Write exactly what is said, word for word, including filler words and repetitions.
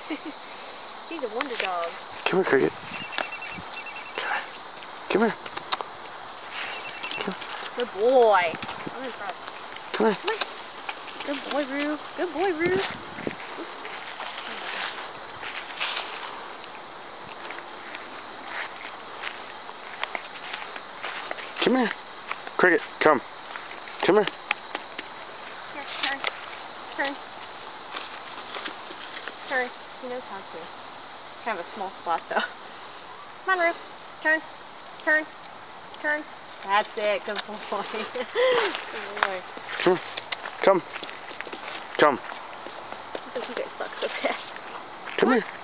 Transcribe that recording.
He's a wonder dog. Come here, Cricket. Come here. Come here. Good boy. I'm impressed. Come here. Come here. Good boy, Roo. Good boy, Roo. Come here. Cricket, come. Come here. Here, turn. Turn. Turn. He knows how to. Kind of a small spot, though. Come on, Roo. Turn. Turn. Turn. That's it. Good boy. Good boy. Come. Come. Come. I think you guys suck so bad. Come here.